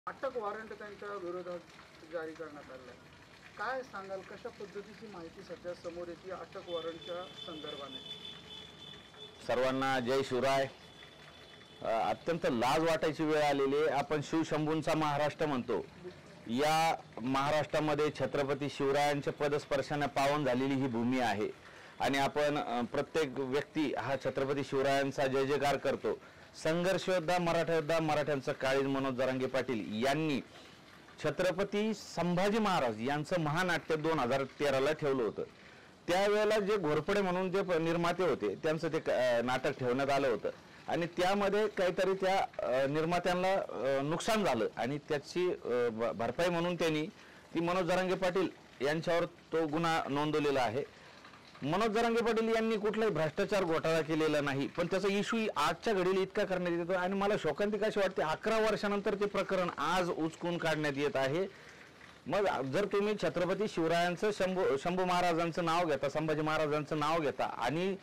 अटक वॉरंट त्यांच्या विरोधात जारी करण्यात आलं आहे. काय सांगाल, कशा पद्धतीची माहिती सध्या समोर येते अटक वॉरंटच्या संदर्भाने? सर्वांना जय शिवराय. अत्यंत लाज वाटायची वेळ आलेली आहे. आपण शिवशंभूंचा महाराष्ट्र म्हणतो. या महाराष्ट्रामध्ये छत्रपती शिवरायांच्या पदस्पर्शाने पावन झालेली ही भूमी आहे आणि आपण प्रत्येक व्यक्ती हा छत्रपती शिवरायांचा जय जयकार करतो. संघर्ष योद्धा, मराठा योद्धा, मराठ्यांचा काळीज मनोज जरांगे पाटील यांनी छत्रपती संभाजी महाराज यांचं महानाट्य 2013ला ठेवलं होतं. त्यावेळेला जे घोरपडे म्हणून जे निर्माते होते त्यांचं ते नाटक ठेवण्यात आलं होतं आणि त्यामध्ये काहीतरी त्या निर्मात्यांना नुकसान झालं आणि त्याची भरपाई म्हणून त्यांनी ती मनोज जरांगे पाटील यांच्यावर तो गुन्हा नोंदवलेला आहे. मनोज जरांगे पाटील यांनी कुठलाही भ्रष्टाचार घोटाळा केलेला नाही, पण त्याचा इश्यू आजच्या घडीला इतका करण्यात येतो आणि मला शोकांतिका अशी वाटते 11 वर्षानंतर ते प्रकरण आज उचकून काढण्यात येत आहे. मग जर तुम्ही छत्रपती शिवरायांचं शंभू महाराजांचं नाव घेता, संभाजी महाराजांचं नाव घेता आणि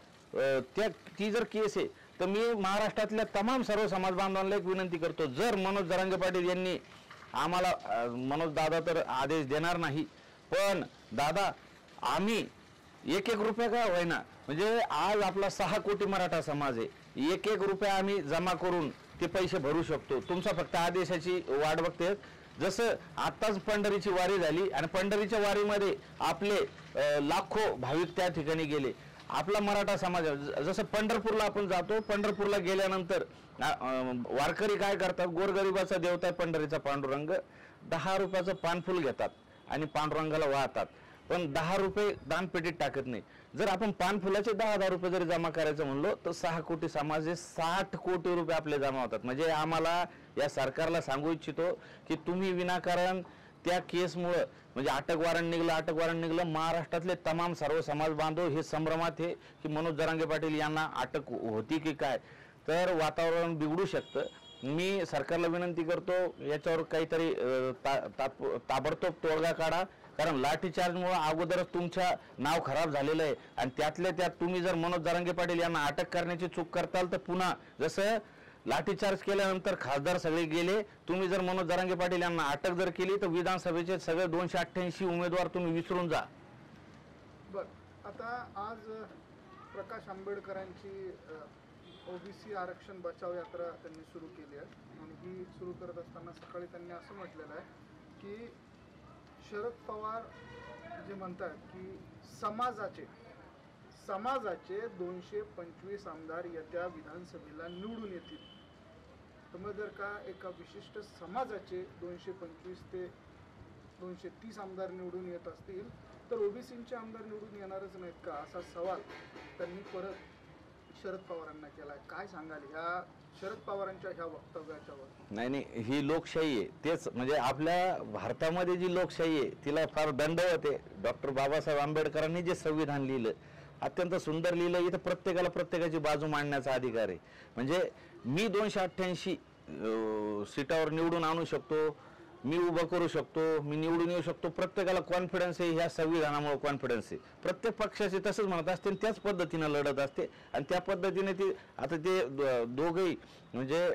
ती जर केस आहे तर मी महाराष्ट्रातल्या तमाम सर्व समाज बांधवांना एक विनंती करतो, जर मनोज जरांगे पाटील यांनी आम्हाला मनोज दादा तर आदेश देणार नाही, पण दादा आम्ही 1-1 रुपया का होईना, म्हणजे आज आपला 6 कोटी मराठा समाज आहे, 1-1 रुपया आम्ही जमा करून ते पैसे भरू शकतो. तुमचा फक्त आदेशाची वाट बघते. जसं आत्ताच पंढरीची वारी झाली आणि पंढरीच्या वारीमध्ये आपले लाखो भाविक त्या ठिकाणी गेले. आपला मराठा समाज जसं पंढरपूरला आपण जातो, पंढरपूरला गेल्यानंतर वारकरी काय करतात, गोरगरिबाचा देवता पंढरीचा पांडुरंग 10 रुपयाचं पानफुल घेतात आणि पांडुरंगाला वाहतात, पण 10 रुपये दानपेटीत टाकत नाही. जर आपण पानफुलाचे 10-10 रुपये जरी जमा करायचं म्हणलो तर 6 कोटी समाज 60 कोटी रुपये आपले जमा होतात. म्हणजे आम्हाला या सरकारला सांगू इच्छितो की तुम्ही विनाकारण त्या केसमुळं म्हणजे अटक वॉरंट निघलं, महाराष्ट्रातले तमाम सर्व समाज बांधव हे संभ्रमात आहे की मनोज जरांगे पाटील यांना अटक होती की काय, तर वातावरण बिघडू शकतं. मी सरकारला विनंती करतो याच्यावर काहीतरी ताबडतोब तोडगा काढा, कारण लाठीचार्जमुळे अगोदरच तुमचं नाव खराब झालेलं आहे आणि त्यातल्या त्यात तुम्ही जर मनोज जरांगे पाटील यांना अटक करण्याची चूक करताल तर पुन्हा जसं लाठीचार्ज केल्यानंतर खासदार सगळे गेले, तुम्ही जर मनोज जरांगे पाटील यांना अटक जर केली तर विधानसभेचे सगळे 288 उमेदवार तुम्ही विसरून जा. बर, आता आज प्रकाश आंबेडकरांची ओबीसी आरक्षण बचाव यात्रा त्यांनी सुरू केली आहे आणि ही सुरू करत असताना सकाळी त्यांनी असं म्हटलेलं आहे की शरद पवार जे म्हणतात की समाजाचे 225 आमदार येत्या विधानसभेला निवडून येतील. तर मग जर का एका विशिष्ट समाजाचे 225 ते 230 आमदार निवडून येत असतील तर ओबीसीचे आमदार निवडून येणारच नाहीत का, असा सवाल त्यांनी परत शरद पवारांना केलाय. काय सांगाल ह्या शरद पवारांच्या ह्या वक्तव्याच्यावर? नाही, ही लोकशाही आहे. तेच म्हणजे आपल्या भारतामध्ये जी लोकशाही आहे तिला फार दंडवत आहे. डॉक्टर बाबासाहेब आंबेडकरांनी जे संविधान लिहिलं अत्यंत सुंदर लिहिलं. इथं प्रत्येकाला प्रत्येकाची बाजू मांडण्याचा अधिकार आहे. म्हणजे मी 288 सीटावर निवडून आणू शकतो, मी उभं करू शकतो, मी निवडून येऊ शकतो. प्रत्येकाला कॉन्फिडन्स आहे, ह्या संविधानामुळे कॉन्फिडन्स आहे. प्रत्येक पक्षाचे तसंच म्हणत असते आणि त्याच पद्धतीनं लढत असते आणि त्या पद्धतीने ती आता ते दोघेही म्हणजे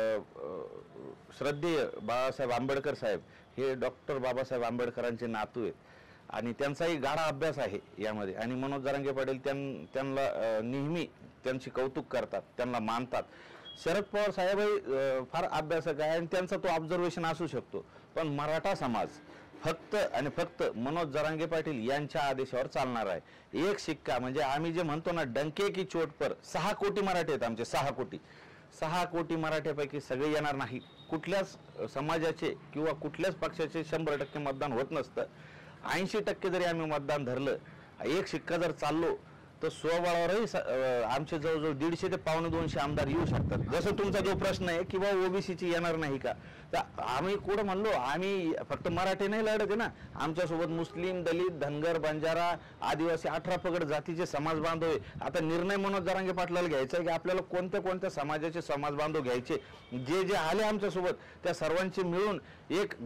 श्रद्धेय बाबासाहेब आंबेडकर साहेब हे डॉक्टर बाबासाहेब आंबेडकरांचे नातू आहेत आणि त्यांचाही गाढा अभ्यास आहे यामध्ये. आणि मनोज जरांगे पाटील त्यांना नेहमी त्यांची कौतुक करतात, त्यांना मानतात. शरद पवार साहेबही फार अभ्यासक आहे आणि त्यांचा तो ऑब्झर्वेशन असू शकतो, पण मराठा समाज फक्त आणि फक्त मनोज जरांगे पाटील यांच्या आदेशावर चालणार आहे. एक शिक्का म्हणजे आम्ही जे म्हणतो ना, डंके की चोट पर 6 कोटी मराठे आहेत आमचे, 6 कोटी मराठ्यापैकी सगळे येणार नाही. कुठल्याच समाजाचे किंवा कुठल्याच पक्षाचे 100% मतदान होत नसतं. 80% जरी आम्ही मतदान धरलं, एक शिक्का जर चाललो तर स्वबळावरही आमचे जवळजवळ 150 ते 125 आमदार येऊ शकतात. जसं तुमचा जो प्रश्न आहे की बाबा ओबीसीची येणार नाही का, तर आम्ही कुठं म्हणलो, आम्ही फक्त मराठी नाही लढत आहे ना, आमच्यासोबत मुस्लिम, दलित, धनगर, बंजारा, आदिवासी 18 पगड जातीचे समाज बांधव आहे. आता निर्णय मनोज जरांगे पाटलाला घ्यायचा आहे की आपल्याला कोणत्या कोणत्या समाजाचे समाज बांधव घ्यायचे. जे जे आले आमच्यासोबत त्या सर्वांचे मिळून एक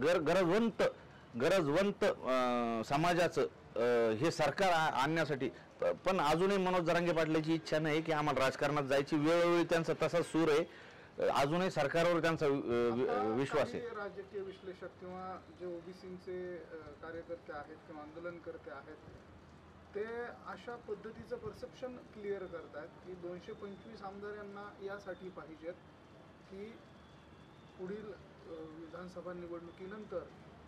गरजवंत समाजाचं हे सरकार आणण्यासाठी. पण अजूनही मनोज जरांगे पाटलाची इच्छा नाही की आम्हाला राजकारणात जायची. वेळोवेळी त्यांचा तसा सूर आहे. अजूनही सरकारवर त्यांचा विश्वास आहे. काही राजकीय विश्लेषक किंवा जे ओबीसीचे कार्यकर्ते आहेत किंवा आंदोलनकर्ते आहेत ते अशा पद्धतीचं परसेप्शन क्लिअर करतात की 225 आमदार यांना यासाठी पाहिजेत की पुढील विधानसभा निवडणुकीनंतर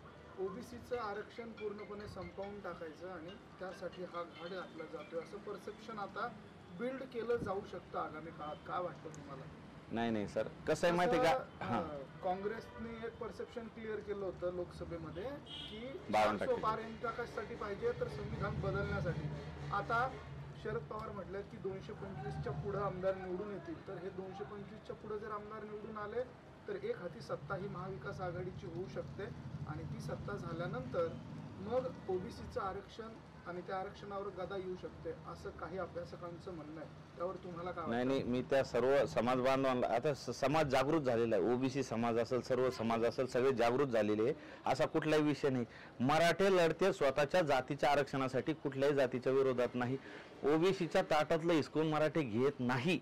ओबीसीचं आरक्षण पूर्णपणे संपवून टाकायचं आणि त्यासाठी हा घाट घातला जातोय असं परसेप्शन आता बिल्ड केलं जाऊ शकतं आगामी काळात. काय वाटतं तुम्हाला? नाही सर, कसं आहे माहिती आहे का, हां, काँग्रेसने एक परसेप्शन क्लिअर केलं होतं लोकसभेमध्ये की 52% पार कशासाठी पाहिजे तर संविधान बदलण्यासाठी. आता शरद पवार म्हटलं की 225च्या पुढे आमदार निवडून येतील, तर हे 225च्या पुढे जर आमदार निवडून आले तर एक हाती सत्ता ही महाविकास आघाडीची होऊ शकते आणि ती सत्ता झाल्यानंतर मग ओबीसीचं आरक्षण आणि त्या आरक्षणावर गदा येऊ शकते असं काही अभ्यासकांचं म्हणणं आहे. त्यावर तुम्हाला काय वाटतं? नाही, मी त्या सर्व समाज बांधवांना, आता समाज जागृत झालेला आहे, ओबीसी समाज असेल, सर्व समाज असेल, सगळे जागृत झालेले आहे. असा कुठलाही विषय नाही. मराठे लढते स्वतःच्या जातीच्या आरक्षणासाठी, कुठल्याही जातीच्या विरोधात नाही. ओबीसीच्या ताटातलं हिसकून मराठे घेत नाही.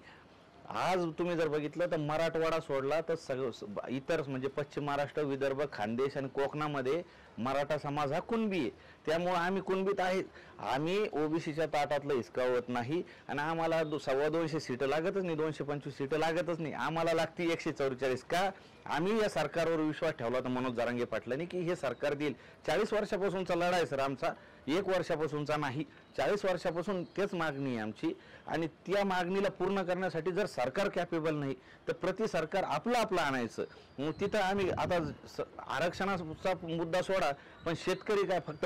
आज तुम्ही जर बघितलं तर मराठवाडा सोडला तर सगळं इतर म्हणजे पश्चिम महाराष्ट्र, विदर्भ, खानदेश आणि कोकणामध्ये मराठा समाज हा कुणबी आहे. त्यामुळे आम्ही कुणबीत आहे. आम्ही ओबीसीच्या ताटातलं हिसकावत नाही आणि आम्हाला 225 सीटं लागतच नाही, 225 सीटं लागतच नाही. आम्हाला लागती 144. का? आम्ही या सरकारवर विश्वास ठेवला होता मनोज जरांगे पाटलांनी की हे सरकार देईल. 40 वर्षापासूनचा लढा आहे सर आमचा, 1 वर्षापासूनचा नाही. 40 वर्षापासून तेच मागणी आहे आमची आणि त्या मागणीला पूर्ण करण्यासाठी जर सरकार कॅपेबल नाही तर प्रति सरकार आपलं आणायचं. मग तिथं आम्ही आता आरक्षणाचा मुद्दा सोडा, पण शेतकरी काय फक्त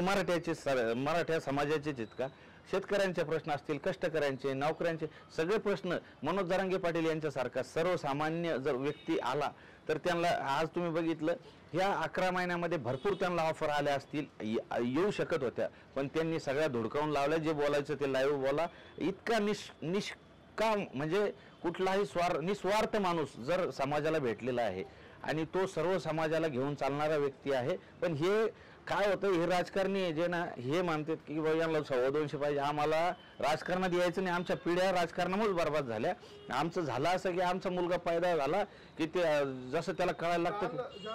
मराठा समाजाचेच आहेत का? शेतकऱ्यांचे प्रश्न असतील, कष्टकऱ्यांचे, नोकऱ्यांचे सगळे प्रश्न मनोज जरांगे पाटील यांच्यासारखा सर्वसामान्य जर व्यक्ती आला तर त्यांना, आज तुम्ही बघितलं ह्या 11 महिन्यामध्ये भरपूर त्यांना ऑफर आल्या असतील, येऊ शकत होत्या, पण त्यांनी सगळ्या धुडकावून लावल्या. जे बोलायचं ते लाईव्ह बोला. इतका निष्काम म्हणजे कुठलाही निस्वार्थ माणूस जर समाजाला भेटलेला आहे आणि तो सर्व समाजाला घेऊन चालणारा व्यक्ती आहे. पण हे काय होतं, हे राजकारणी आहे जे ना, हे मानतात की बाबा यांना 225 पाहिजे. आम्हाला राजकारणात यायचं नाही. आमच्या पिढ्या राजकारणामुळे बरबाद झाल्या. आमचं झालं असं की आमचा मुलगा पैदा झाला की ते जसं त्याला कळायला लागतं